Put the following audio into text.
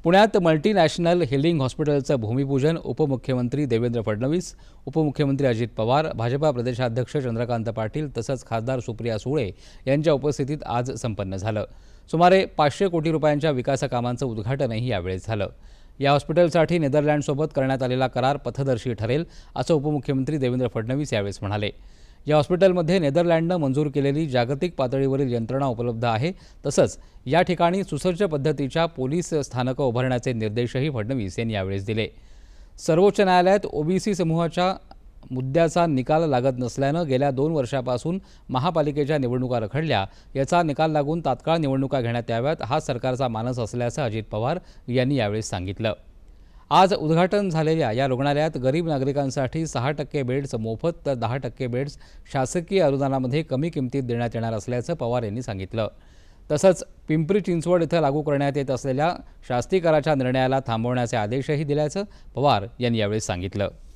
पुण्यात multinational healing हॉस्पिटलचं भूमिपूजन उपमुख्यमंत्री देवेंद्र फडणवीस, उपमुख्यमंत्री अजित पवार, भाजपा प्रदेशाध्यक्ष चंद्रकांत पाटील तसंच खासदार सुप्रिया सुळे यांच्या उपस्थितीत आज संपन्न झालं। सुमारे 500 कोटी रुपयांच्या विकास कामांचं उद्घाटनही यावेळी झालं। या हॉस्पिटलसाठी नेदरलँडसोबत करण्यात आलेला करार पथदर्शी ठरेल, असं उपमुख्यमंत्री देवेंद्र फडणवीस यावेळी म्हणाले। या हॉस्पिटलमध्ये नेदरलँडनं मंजूर केलेली जागतिक पातळीवरील यंत्रणा उपलब्ध आहे। तसंच या ठिकाणी सुसज्ज पद्धतीच्या पोलीस स्थानकं उभारण्याचे निर्देशही फडणवीस यांनी यावेळी दिले। सर्वोच्च न्यायालयात ओबीसी समूहाच्या मुद्द्याचा निकाल लागत नसल्यानं गेल्या 2 वर्षापासून महापालिकेच्या निवडणुका रखडल्या। याचा निकाल लागून तात्काळ निवडणुका घेण्यात याव्यात, हा सरकारचा मानस असल्याचं अजित पवार यांनी यावेळी सांगितलं। आज उद्घाटन झालेल्या या रुग्णालयात गरीब नागरिकांसाठी 6% बेड्स मोफत तर 10% बेड्स शासकीय अनुदानामध्ये कमी किमतीत देण्यात येणार असल्याचं पवार यांनी सांगितलं। तसंच पिंपरी चिंचवड इथं लागू करण्यात येत असलेल्या शास्ती कराच्या निर्णयाला थांबवण्याचे आदेशही दिल्याचं पवार यांनी यावेळी सांगितलं।